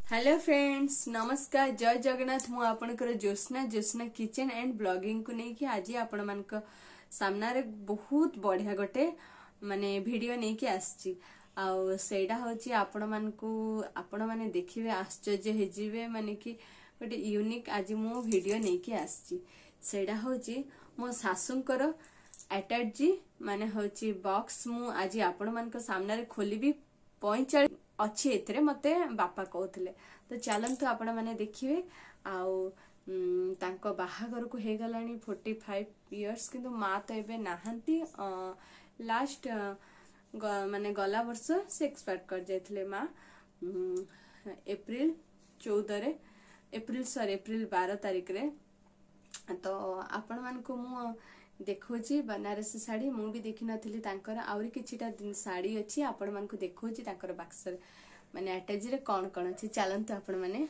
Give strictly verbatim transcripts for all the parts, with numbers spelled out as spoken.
Hello friends, नमस्कार, जय जगन्नाथ। मु आपनकर Jyotsna Jyotsna kitchen and blogging को नहीं कि आज आपण मान सामना रे बहुत बढ़िया गोटे माने वीडियो नहीं कि आछि आउ सेडा होची आपण मान को आपण माने देखिबे आश्चर्य हे जिवे माने कि गोटे यूनिक आज मु वीडियो नहीं कि आछि सेडा होची मो सासुंकर अटैची माने होची बॉक्स मु आज आपण मान सामना रे खोलिबी पैंचाश अच्छी एथरे मते बापा कहते तो चलतु आपण मैंने देखिए आउ तांको बाहागर को हे गलानी फोर्टी फाइव इयर्स किंतु माँ तो एबे नाहंती लास्ट माने गला वर्ष से एक्सपायर कर जाइथिले माँ एप्रिल चौदह रे एप्रिल सॉरी एप्रिल बारह तारीख रे। तो आपण मान को मु देखोची बनारसी साड़ी मु भी देखि नथिली तांकर आउरी किछिटा साड़ी अछि आपण मान को देखोची तांकर बक्स माने अटैच रे कोन कोन अछि चलंतु आपण माने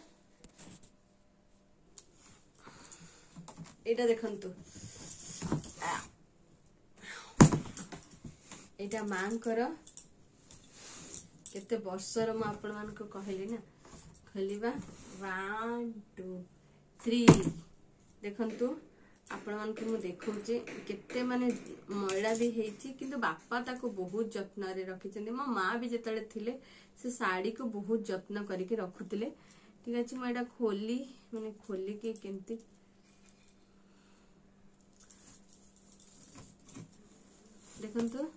एटा देखंतु एटा मांकर केते वर्षर मु आपण मान को कहली ना खलिबा वन टू थ्री देखंतु आपण मान को मु देखौचे केते माने मैला भी हेची किंतु बापा ताको बहुत जत्न रे रखिचंदी। मो माँ भी जेतले थिले से साड़ी को बहुत जत्न करके रखुतिले। ठीक अछि म एटा खोली माने खोली के केंती देखंतु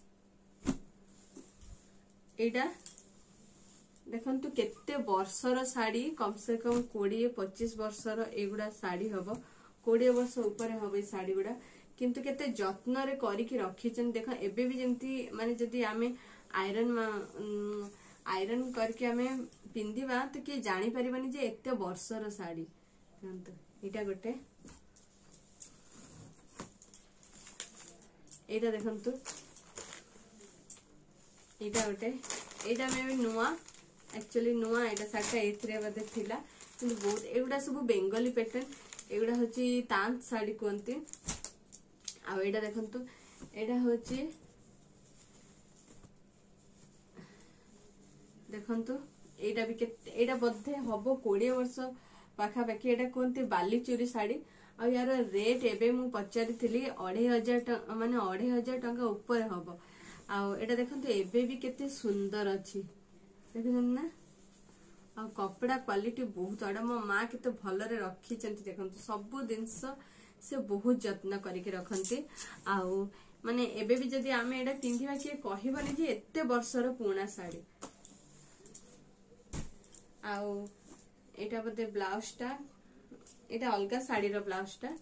एटा देखंतु केते वर्षर साड़ी कम से कम बीस पच्चीस वर्षर एगुडा साड़ी हबो कोड़े वर्ष ऊपर हम शाड़ी गुड़ा किंतु केते जत्न रे करिकी रखिचन। देख एबे भी जंती माने जदी आमे आयरन आयरन करके आमे पिंदिबा तो कि जानी परिबानी जे एते वर्षर साड़ी जानतो एटा गोटे एटा देखंतु एटा गोटे एटा मे भी नुआ एक्चुअली नुआ एटा साटा एथरे बदे थिला किंतु बहुत एगुडा सब बेंगली पैटर्न एगुडा होची तांत साड़ी कहते आ एटा देखंतु एटा होची देखंतु एटा भी केते एटा बद्धे हबो बीस वर्ष पाखा पाखी एटा कहते बाली चूरी साड़ी आ यार रेट एबे मु पचारि थिली अढ़ाई हजार माने अढ़ाई हजार टंका ऊपर हबो आ एटा देखंतु एबे भी केते सुंदर अछि देखन ना आ कपड़ा क्वालिटी बहुत अड़ा मो माँ के भल रखी देखो सब जिनस से बहुत जत्न करके रखती आउ माने एबे भी जदी आमे एडा पिंधिबा किए कहबनी जे एते वर्षर पुराना साड़ी आउ एटा बदे ब्लाउज टा एटा अलगा साड़ी रो ब्लाउज टा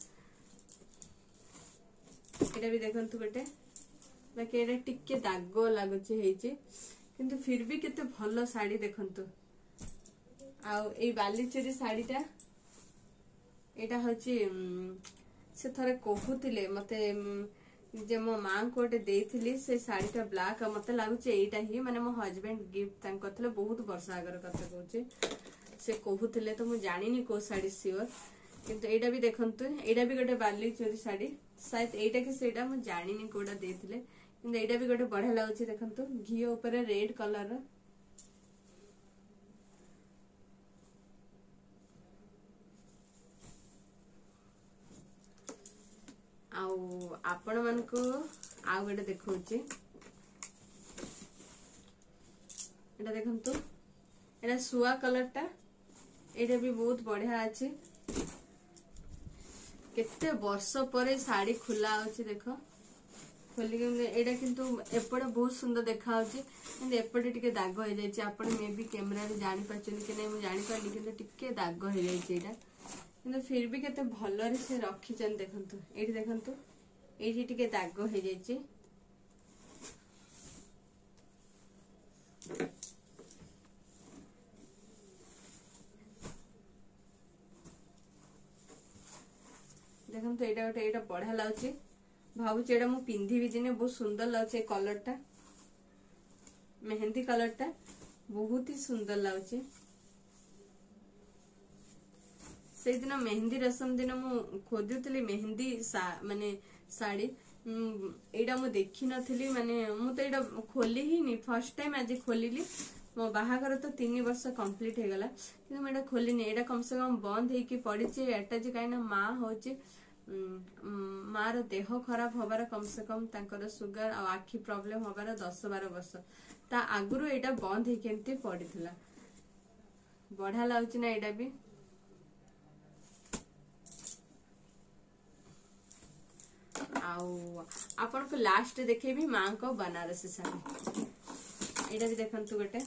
एटा भी देखंतु गोटे बाकी एटा टिके दाग लागुचे हेची किंतु फिर भी केते भलो साड़ी देखंतु आउ ए बालीचेरी साड़ीटा एटा होची से थरे कहूतिले मते जे मो मां को ओटे देइथिली से साड़ीटा ब्लैक मते लागुचे एटा ही माने मो हस्बैंड गिफ्ट तांको करथले बहुत वर्ष आगर कथा कहूचे से कहूतिले तो मु जानिनी को साड़ी सियोर किंतु एटा भी देखंतु एटा भी गोटे बालीचेरी साड़ी शायद एटा कि सेटा मु जानिनी कोडा देइथिले किंतु एटा भी गोटे बढ़िया लागुचे देखंतु घी ऊपर रेड कलर आउ आपण मान को आउ गोटे देखौचे एटा देखंतु एटा सुआ कलर टा एटा भी बहुत बढ़िया अछि केते वर्ष परे साड़ी खुला अछि देखो खोली के एटा किंतु एपडे बहुत सुंदर देखा होछि किंतु एपडे टिके दाग हो जाय छै आपण मे भी कैमरा रे जानि पाछन कि नै मु जानि पानी किंतु टिके दाग हो जाय छै एटा किंतु फिर भी केते भलो रे से रखी चन देखंतु एठी देखंतु एठी टिके दाग हो जाय छै देखंतु एटा गोटे एटा बढ़िया लागछि भाबु एटा मु पिंधी भी दिने बहुत सुंदर लागछि कलर टा मेहंदी कलर टा बहुत ही सुंदर लागछि से दिन मेहंदी रसम दिन मु खोजुतली मेहंदी सा माने साड़ी एटा मु देखि नथिली माने मु तो एटा खोली ही नि फर्स्ट टाइम आज खोलिली मो बाहागर तो तीन वर्ष कंप्लीट हो गला कि मैं खोलनी एटा कम से कम बंद होगी पड़ी एटा जे कहीं माँ हूँ मार देह खराब हबार कम से कम तांकर सुगर आ आखि प्रॉब्लम हबार दस बार वर्ष ता आगुरु एटा बंद होई केमती पड़ीथिला बढ़िया लाଗୁଛି ना एटा भी आउ आपन को लास्ट देखेबी मां को बनारसी साड़ी एटा भी देखंतु गोटे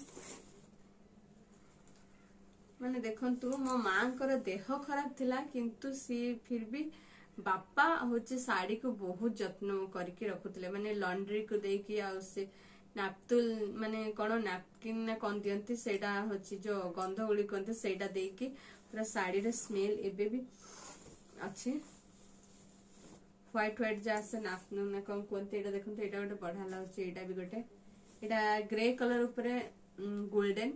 माने देखंतु मो मां कर देह खराब थिला किंतु सी फिर भी बापा होचे साड़ी को बहुत जत्न करके रखुतले माने लॉन्ड्री को देकी आ से नाप्तुल माने कोन नैपकिन ना कोन दियंती सेटा होची जो गंध गुली कोनते सेटा देकी पूरा साड़ी रे स्मेल एबे भी अच्छे व्हाइट व्हाइट जासे नापनु ना कोन कोनते एटा देखंतु एटा गोटे बढ़ा लागछ एटा भी गोटे एटा ग्रे कलर ऊपर गोल्डन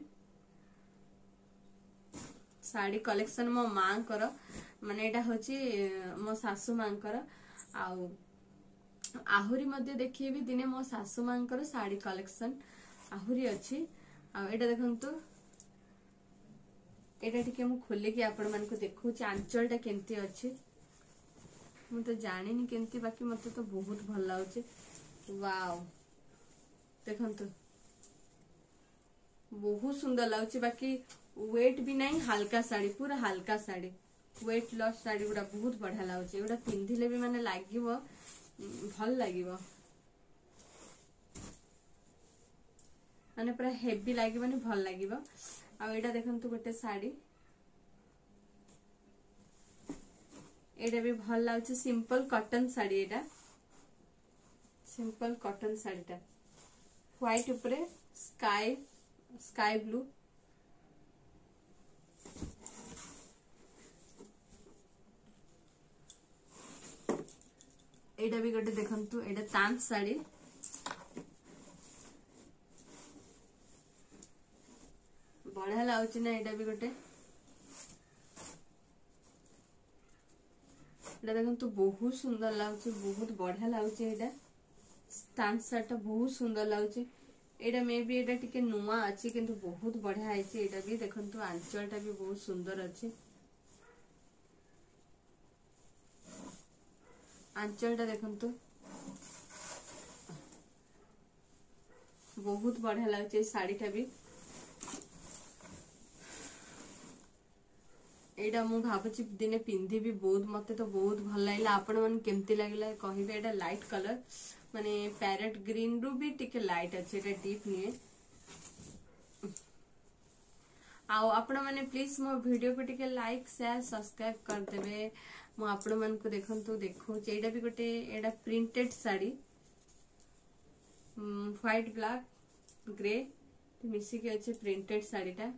साड़ी कलेक्शन मो मां कर माने एटा होची मो सासु मां कर आउ आहुरी मध्य देखिए भी दिने मो सासु मां कर साड़ी कलेक्शन आहुरी अच्छी आ एटा देखंतु एटा टिके मु खोले कि आपण मान को देखु आंचल टा केंती अच्छी मु तो जानि नि केंती बाकी मते तो बहुत भल लागुचे वाओ देखंतु बहुत सुंदर लागुचे बाकी वेट भी नहीं हल्का साड़ी पूरा हल्का साड़ी वेट लॉस साड़ी गुडा बहुत बढ़िया लागुचे एटा पिंधिले भी माने लागिवो भल लागिवो माने पूरा हेवी लागिवो नि भल लागिवो आ एटा देखंतु गोटे साड़ी एटा भी भल लागुचे सिंपल कॉटन साड़ी एटा सिंपल कॉटन साड़ीटा व्हाइट ऊपर स्काई स्काई ब्लू एटा भी गोटे देखंतु एटा तांत साड़ी बढ़िया लागुची ना एटा भी गोटे एटा देखंतु बहुत सुंदर लागुची बहुत बढ़िया लागुची एटा तांत साड़ी बहुत सुंदर लागुची एटा मे भी एटा टिके नुआ अछि किंतु बहुत बढ़िया आइची एटा भी देखंतु आंचलटा भी बहुत सुंदर अछि आंचलटा देखंतु बहुत बढ़िया लागुचे साड़ीटा भी एटा मु भाबुची दिने पिंधि भी बहुत मते तो बहुत भल लागला आपण मन केमती लागला कहिबे एटा लाइट कलर माने पैरेट ग्रीन रु भी टिके लाइट अछि एटा डीप निए आउ आपण माने प्लीज मो वीडियो को टिके लाइक शेयर सब्सक्राइब कर देबे मु आपण मन को देखंतु देखो एटा भी गोटे एटा printed sari white black grey मिसी के अछि प्रिंटेड साड़ीटा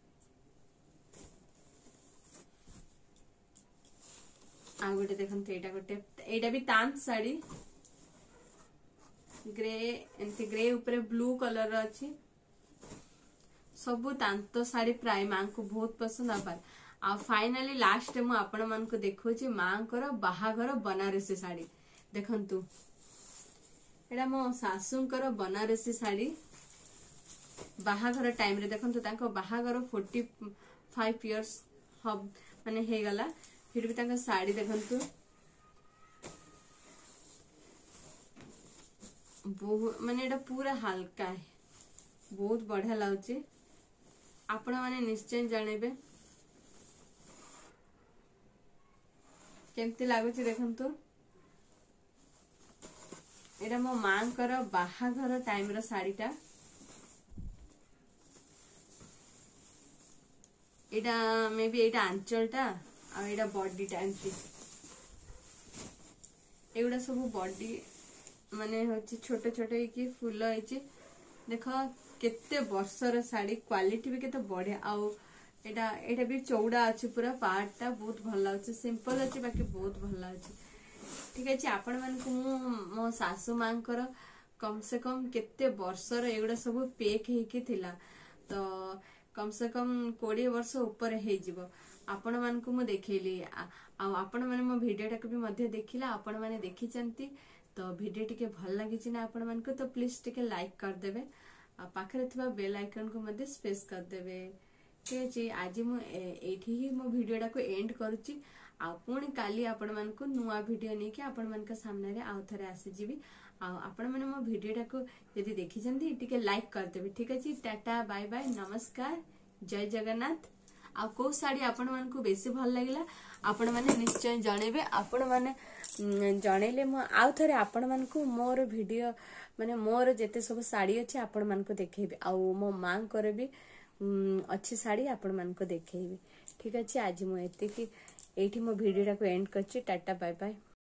आ गोटे देखंतु एटा गोटे एटा भी तांत साड़ी ग्रे एंती ग्रे ऊपर ब्लू कलर अछि सबु तांत साड़ी प्राय मां को बहुत पसंद आबार आ फाइनली लास्ट मु आपण मन को देखौची मां कर बाहागर बनारसी साड़ी देखंतु एडा मो सासु कर बनारसी साड़ी बाहागर टाइम रे देखंतु तांको बाहागर पैंतालीस इयर्स हब माने हे गला फिर भी तांका साड़ी देखंतु बहुत माने एडा पूरा हल्का है बहुत बढ़िया लागुची आपण माने निश्चय जानेबे केमती लागुची देखंतु एटा मो मां कर बाहाघर time row साड़ीटा Etah may be एटा आंचलटा आ एटा बॉडीटा एंती एगुडा सब बॉडी माने होची छोटे छोटे की फूल होची देखो केते वर्षर साड़ी क्वालिटी भी केते बढ़िया आउ एटा एटा भी चौड़ा अछि पूरा पार्टटा बहुत भल लागछ सिंपल अछि बाकी बहुत भल लागछ ठीक अछि आपण मन को मो सासु मांकर कम से कम केते वर्षर एगुडा सब पेक हेकी थिला तो कम से कम बीस वर्ष ऊपर हे जिवो आपण मन को मु देखैली आ आपण मन मो वीडियो टाक भी मध्य देखिला आपण माने देखि चंती तो वीडियो टिके भल लागि छि ना आपण मन को तो प्लीज टिके लाइक कर देबे आ पाखरे थिबा बेल आइकन को मते प्रेस कर देबे। ठीक अछि आज मु एठी ही मो वीडियो को एंड करूची आ पुणी काली आपण मन को नुआ वीडियो नै कि आपण मन के सामने रे आउ थरे आसी जीवी आ आपण मन मो वीडियो को यदि देखि जंदी टिके लाइक कर देबे। ठीक अछि टाटा बाय बाय नमस्कार जय जगन्नाथ। आ को साड़ी आपण मन को बेसी भल लागिला आपण माने निश्चय जणेबे। आपण माने जणेले म आउ थरे आपण मन को मोर वीडियो माने मोर जेते सब साड़ी अछि आपण मन को देखेबे आ मो मां करे भी अच्छी साड़ी आपण मन को देखेबे। ठीक अछि आज मो एते कि एठी मो वीडियो को एंड करछि टाटा बाय बाय।